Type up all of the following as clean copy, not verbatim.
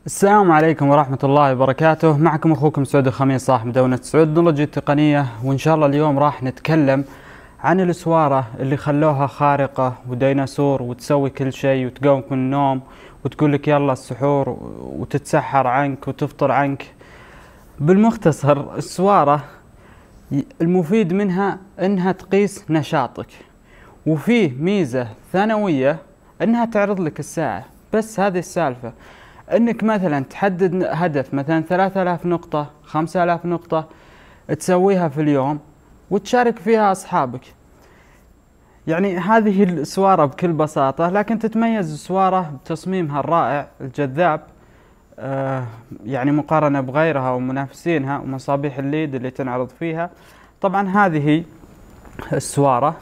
السلام عليكم ورحمة الله وبركاته. معكم أخوكم سعود الخميس صاحب مدونة سعود نولوجي التقنية، وإن شاء الله اليوم راح نتكلم عن السوارة اللي خلوها خارقة وديناصور وتسوي كل شيء وتقومك من النوم وتقول لك يلا السحور وتتسحر عنك وتفطر عنك. بالمختصر السوارة المفيد منها إنها تقيس نشاطك، وفيه ميزة ثانوية إنها تعرض لك الساعة. بس هذه السالفة انك مثلا تحدد هدف مثلا 3000 نقطة 5000 نقطة تسويها في اليوم وتشارك فيها اصحابك. يعني هذه السوارة بكل بساطة، لكن تتميز السوارة بتصميمها الرائع الجذاب، يعني مقارنة بغيرها ومنافسينها ومصابيح الليد اللي تنعرض فيها. طبعا هذه السوارة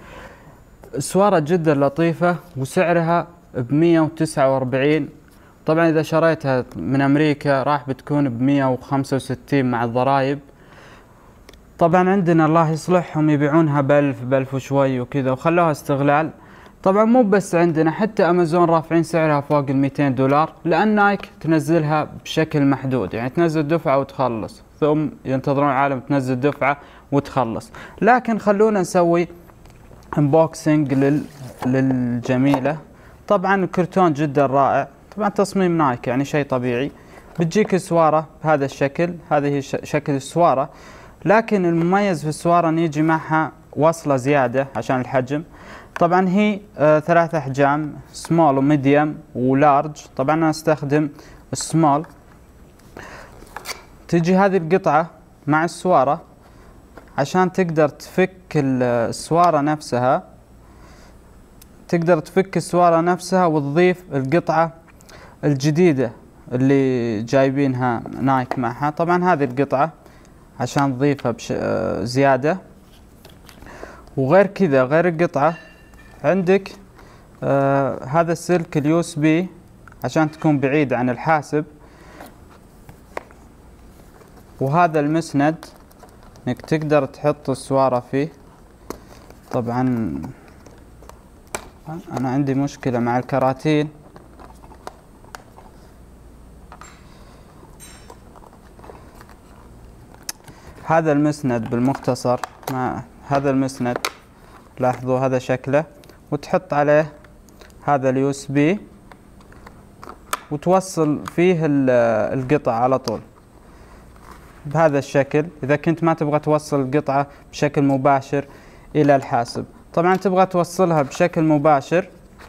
جدا لطيفة وسعرها ب149. طبعا إذا شريتها من أمريكا راح بتكون ب165 مع الضرائب. طبعا عندنا الله يصلحهم يبيعونها ب1000 وشوي وكذا وخلوها استغلال. طبعا مو بس عندنا، حتى أمازون رافعين سعرها فوق ال200 دولار، لأن نايك تنزلها بشكل محدود، يعني تنزل دفعة وتخلص، ثم ينتظرون العالم تنزل دفعة وتخلص. لكن خلونا نسوي انبوكسنج للجميلة. طبعا الكرتون جدا رائع، طبعا تصميم نايك يعني شيء طبيعي. بتجيك السوارة بهذا الشكل، هذه شكل السوارة، لكن المميز في السوارة ان يجي معها وصلة زيادة عشان الحجم. طبعا هي 3 احجام، سمول وميديوم ولارج. طبعا انا استخدم السمول. تجي هذه القطعة مع السوارة عشان تقدر تفك السوارة نفسها، وتضيف القطعة الجديدة اللي جايبينها نايك معها. طبعا هذه القطعة عشان تضيفها زيادة. وغير كذا، غير القطعة عندك هذا السلك اليو اس بي عشان تكون بعيد عن الحاسب، وهذا المسند انك تقدر تحط السوارة فيه. طبعا انا عندي مشكلة مع الكراتين، هذا المسند بالمختصر، هذا المسند لاحظوا هذا شكله، وتحط عليه هذا اليو اس بي وتوصل فيه القطع على طول بهذا الشكل. اذا كنت ما تبغى توصل القطعة بشكل مباشر الى الحاسب، طبعا تبغى توصلها بشكل مباشر،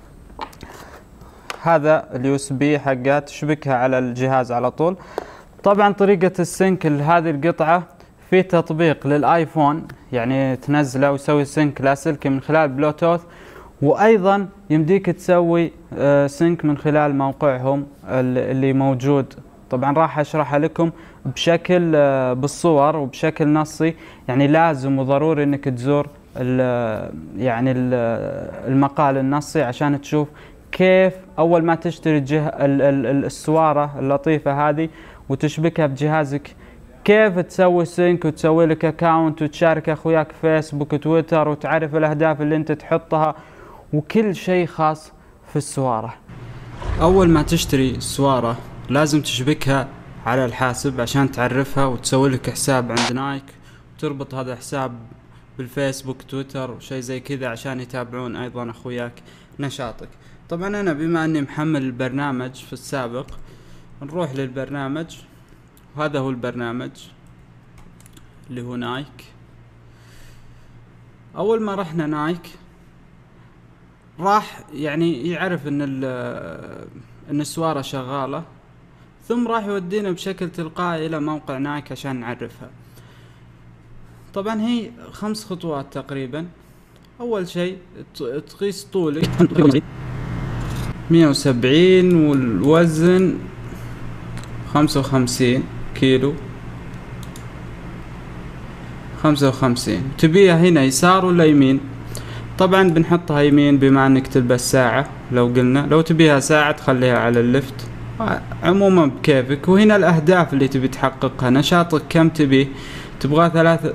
هذا اليو اس بي حقها تشبكها على الجهاز على طول. طبعا طريقة السنك لهذه القطعة في تطبيق للايفون، يعني تنزله ويسوي سنك لاسلكي من خلال بلوتوث، وايضا يمديك تسوي سنك من خلال موقعهم اللي موجود. طبعا راح اشرح لكم بشكل بالصور وبشكل نصي، يعني لازم وضروري انك تزور يعني المقال النصي عشان تشوف كيف اول ما تشتري السوارة اللطيفة هذه وتشبكها بجهازك، كيف تسوي سينك وتسوي لك اكاونت وتشارك اخوياك فيسبوك وتويتر وتعرف الاهداف اللي انت تحطها وكل شيء خاص في السوارة. اول ما تشتري السوارة لازم تشبكها على الحاسب عشان تعرفها وتسوي لك حساب عند نايك، وتربط هذا حساب بالفيسبوك تويتر وشي زي كذا عشان يتابعون ايضا اخوياك نشاطك. طبعا انا بما اني محمل البرنامج في السابق، نروح للبرنامج، وهذا هو البرنامج اللي هو نايك. اول ما رحنا نايك راح يعني يعرف ان السوارة شغالة، ثم راح يودينا بشكل تلقائي الى موقع نايك عشان نعرفها. طبعا هي 5 خطوات تقريبا. اول شيء تقيس طولك 170 والوزن 55 كيلو، 55. تبيها هنا يسار ولا يمين؟ طبعا بنحطها يمين بما انك تلبس ساعة. لو قلنا لو تبيها ساعة تخليها على اللفت، عموما بكيفك. وهنا الاهداف اللي تبي تحققها، نشاطك كم تبغى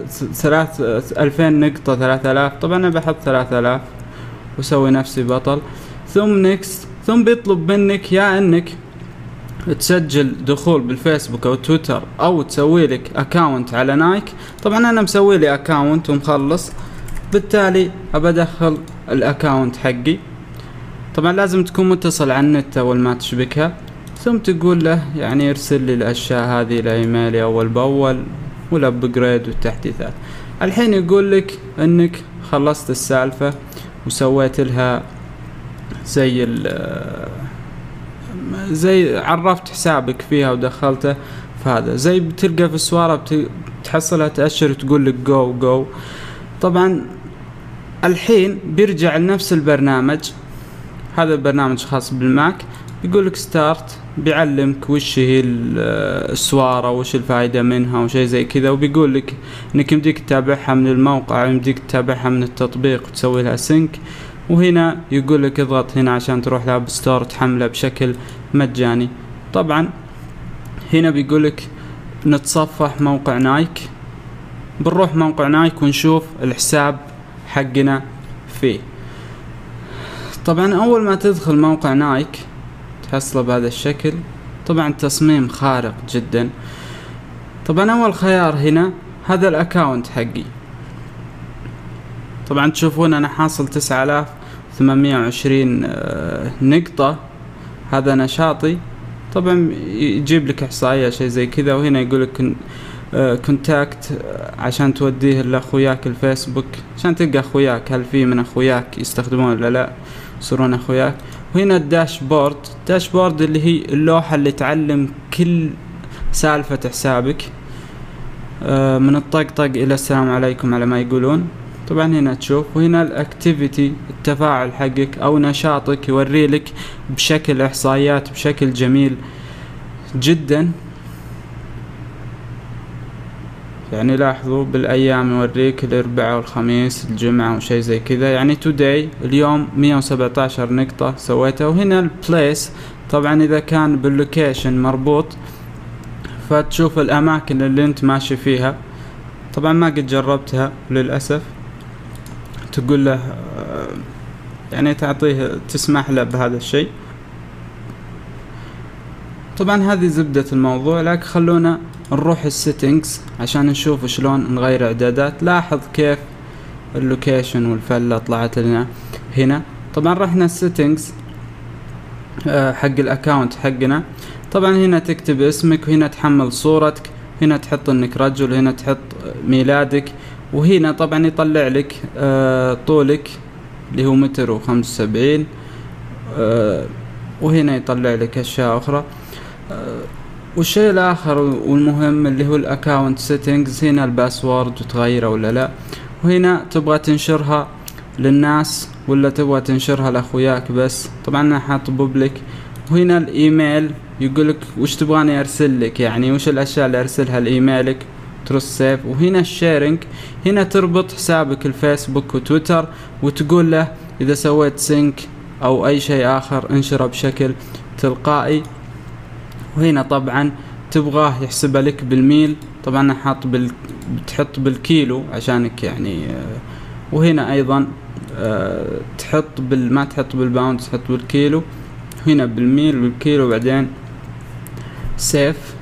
2000 نقطة 3000. طبعا انا بحط 3000 وسوي نفسي بطل. ثم نكست، ثم بيطلب منك يا انك تسجل دخول بالفيسبوك او تويتر او تسوي لك اكاونت على نايك. طبعا انا مسوي لي اكاونت ومخلص، بالتالي ابى ادخل الاكاونت حقي. طبعا لازم تكون متصل على النت اول ما تشبكها، ثم تقول له يعني يرسل لي الاشياء هذه لايميلي اول باول والابجريد والتحديثات. الحين يقول لك انك خلصت السالفة وسويت لها زي عرفت حسابك فيها ودخلته. فهذا زي بتلقى في السوارة بتحصلها تأشر تقول لك جو. طبعا الحين بيرجع لنفس البرنامج، هذا البرنامج خاص بالماك، بيقول لك ستارت، بيعلمك وش هي السوارة وش الفائدة منها وشي زي كذا، وبيقول لك انك يمديك تتابعها من الموقع ويمديك تتابعها من التطبيق وتسوي لها سينك. وهنا يقول لك اضغط هنا عشان تروح لها بستور تحملها بشكل مجاني. طبعا هنا بيقول لك نتصفح موقع نايك، بنروح موقع نايك ونشوف الحساب حقنا فيه. طبعا اول ما تدخل موقع نايك تحصله بهذا الشكل، طبعا تصميم خارق جدا. طبعا اول خيار هنا هذا الاكاونت حقي، طبعا تشوفون انا حاصل 9820 نقطة، هذا نشاطي. طبعا يجيب لك احصائية شيء زي كذا، وهنا يقول لك كونتاكت عشان توديه لاخوياك الفيسبوك عشان تلقى اخوياك، هل في من اخوياك يستخدمون ولا لا يصيرون اخوياك. وهنا الداشبورد اللي هي اللوحة اللي تعلم كل سالفة حسابك من الطقطق الى السلام عليكم على ما يقولون. طبعا هنا تشوف، وهنا الاكتيفيتي التفاعل حقك او نشاطك يوري لك بشكل احصائيات بشكل جميل جدا. يعني لاحظوا بالايام يوريك الاربعاء والخميس الجمعة وشي زي كذا، يعني توداي اليوم 117 نقطة سويتها. وهنا البليس، طبعا اذا كان باللوكيشن مربوط فتشوف الاماكن اللي انت ماشي فيها. طبعا ما قد جربتها للأسف، تقول له يعني تعطيه تسمح له بهذا الشيء. طبعا هذه زبدة الموضوع، لكن خلونا نروح السيتنجز عشان نشوف شلون نغير اعدادات. لاحظ كيف اللوكيشن والفلة طلعت لنا هنا. طبعا رحنا السيتنجز حق الاكاونت حقنا. طبعا هنا تكتب اسمك، وهنا تحمل صورتك، هنا تحط انك رجل، وهنا تحط ميلادك، وهنا طبعا يطلع لك طولك اللي هو 1.75 متر، وهنا يطلع لك اشياء اخرى. والشيء الاخر والمهم اللي هو الاكاونت سيتنجز، هنا الباسورد وتغيره ولا لا، وهنا تبغى تنشرها للناس ولا تبغى تنشرها لاخوياك بس. طبعا انا حاط بوبليك. وهنا الايميل يقول لك وش تبغاني ارسل لك، يعني وش الاشياء اللي ارسلها لايميلك، ترس سيف. وهنا الشيرنج، هنا تربط حسابك الفيسبوك وتويتر وتقول له اذا سويت سينك او اي شيء اخر انشره بشكل تلقائي. وهنا طبعا تبغاه يحسبها لك بالميل، طبعا انا حاط بتحط بالكيلو عشانك يعني. وهنا ايضا تحط ما تحط بالباوند، تحط بالكيلو، هنا بالميل والكيلو، بعدين سيف.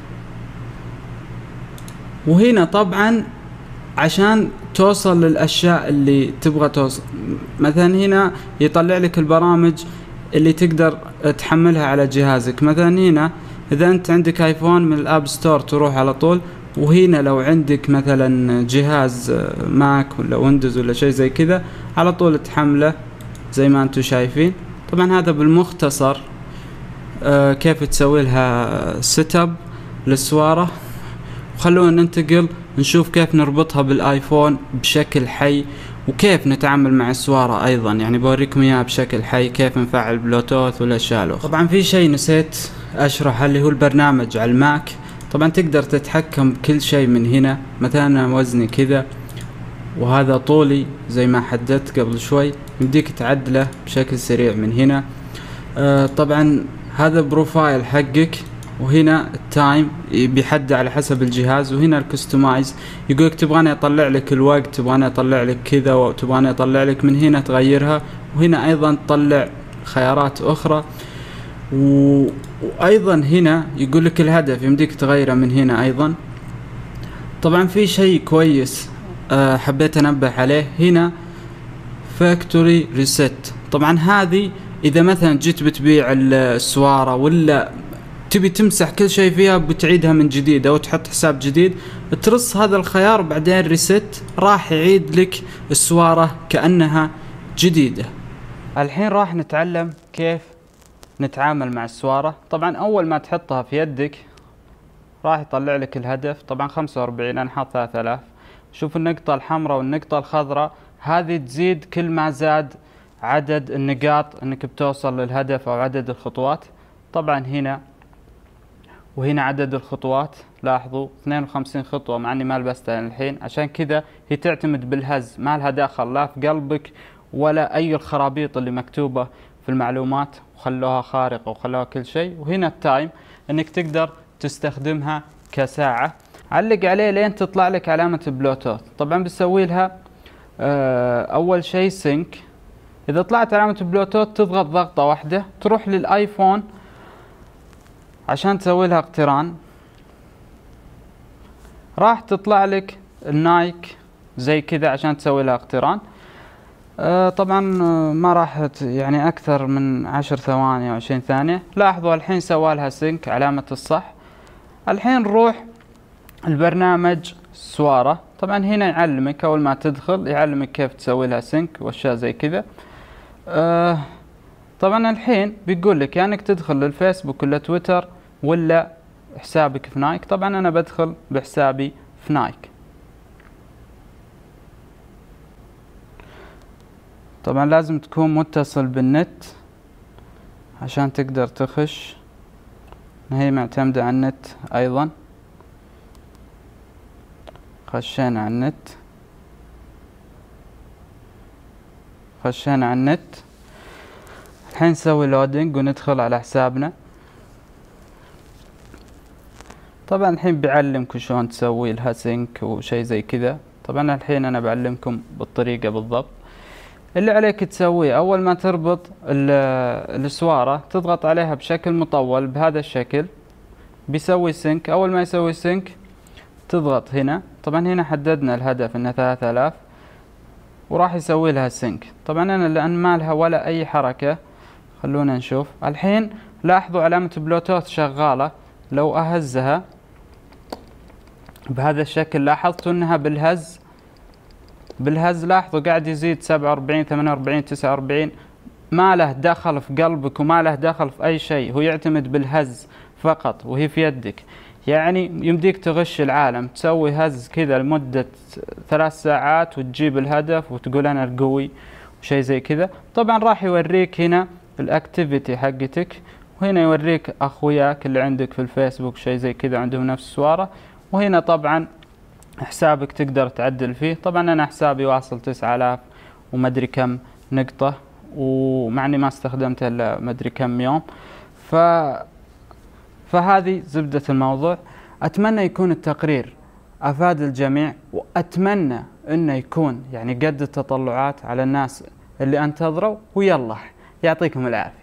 وهنا طبعا عشان توصل للاشياء اللي تبغى توصل، مثلا هنا يطلع لك البرامج اللي تقدر تحملها على جهازك. مثلا هنا اذا انت عندك ايفون من الاب ستور تروح على طول، وهنا لو عندك مثلا جهاز ماك ولا ويندوز ولا شيء زي كذا على طول تحمله زي ما انتم شايفين. طبعا هذا بالمختصر كيف تسوي لها سيت اب للسوارة. وخلونا ننتقل نشوف كيف نربطها بالايفون بشكل حي، وكيف نتعامل مع السوارة ايضا، يعني بوريكم اياها بشكل حي كيف نفعل بلوتوث والاشياء الاخرى. طبعا في شيء نسيت اشرح اللي هو البرنامج على الماك. طبعا تقدر تتحكم بكل شيء من هنا، مثلا أنا وزني كذا وهذا طولي زي ما حددت قبل شوي، يمديك تعدله بشكل سريع من هنا. طبعا هذا بروفايل حقك، وهنا التايم بيحدد على حسب الجهاز، وهنا الكستمايز يقولك تبغاني اطلع لك الوقت، تبغاني اطلع لك كذا، وتبغاني اطلع لك من هنا تغيرها، وهنا ايضا تطلع خيارات اخرى. وايضا هنا يقول لك الهدف يمديك تغيره من هنا ايضا. طبعا في شيء كويس حبيت انبه عليه هنا، فاكتوري ريست. طبعا هذه اذا مثلا جيت بتبيع السوارة ولا تبي تمسح كل شيء فيها بتعيدها من جديد او تحط حساب جديد، ترص هذا الخيار بعدين ريست، راح يعيد لك السوارة كأنها جديدة. الحين راح نتعلم كيف نتعامل مع السوارة. طبعا اول ما تحطها في يدك راح يطلع لك الهدف. طبعا 45 انا حاط 3000. شوف النقطة الحمراء والنقطة الخضراء، هذه تزيد كل ما زاد عدد النقاط انك بتوصل للهدف او عدد الخطوات. طبعا هنا وهنا عدد الخطوات، لاحظوا 52 خطوة مع اني ما لبستها الحين، عشان كذا هي تعتمد بالهز، ما لها داخل لا في قلبك ولا اي الخرابيط اللي مكتوبة في المعلومات وخلوها خارقة وخلوها كل شيء. وهنا التايم انك تقدر تستخدمها كساعة. علق عليه لين تطلع لك علامة بلوتوث. طبعا بتسوي لها اول شيء سينك. اذا طلعت علامة بلوتوث تضغط ضغطة واحدة تروح للايفون عشان تسوي لها اقتران، راح تطلع لك النايك زي كذا عشان تسوي لها اقتران. طبعا ما راح يعني اكثر من 10 ثواني او 20 ثانية. لاحظوا الحين سوى لها سينك علامة الصح. الحين نروح البرنامج سوارة. طبعا هنا يعلمك اول ما تدخل يعلمك كيف تسوي لها سينك واشياء زي كذا. طبعا الحين بيقول لك يعني انك تدخل للفيسبوك ولا تويتر ولا حسابك في نايك. طبعا انا بدخل بحسابي في نايك. طبعا لازم تكون متصل بالنت عشان تقدر تخش، هي معتمدة على النت ايضا. خشينا على النت، خشينا على النت. الحين نسوي لودينج وندخل على حسابنا. طبعا الحين بيعلمكم شلون تسوي لها سينك وشي زي كذا. طبعا الحين انا بعلمكم بالطريقة بالضبط. اللي عليك تسويه اول ما تربط السوارة تضغط عليها بشكل مطول بهذا الشكل، بيسوي سينك. اول ما يسوي سينك تضغط هنا. طبعا هنا حددنا الهدف انه 3000 وراح يسوي لها سينك. طبعا انا لان ما لها ولا اي حركة، خلونا نشوف. الحين لاحظوا علامة بلوتوث شغالة. لو اهزها بهذا الشكل لاحظتوا انها بالهز لاحظوا قاعد يزيد 47 48 49. ما له دخل في قلبك وما له دخل في اي شيء، هو يعتمد بالهز فقط وهي في يدك. يعني يمديك تغش العالم، تسوي هز كذا لمدة 3 ساعات وتجيب الهدف وتقول انا القوي وشي زي كذا. طبعا راح يوريك هنا الاكتيفيتي حقتك، وهنا يوريك اخوياك اللي عندك في الفيسبوك شي زي كذا عندهم نفس السوارة. وهنا طبعا حسابك تقدر تعدل فيه. طبعا انا حسابي واصل 9000 ومدري كم نقطة، ومعني ما استخدمته الا مدري كم يوم. فهذه زبدة الموضوع. اتمنى يكون التقرير افاد الجميع، واتمنى انه يكون يعني قد التطلعات على الناس اللي انتظروا. ويلا يعطيكم العافية.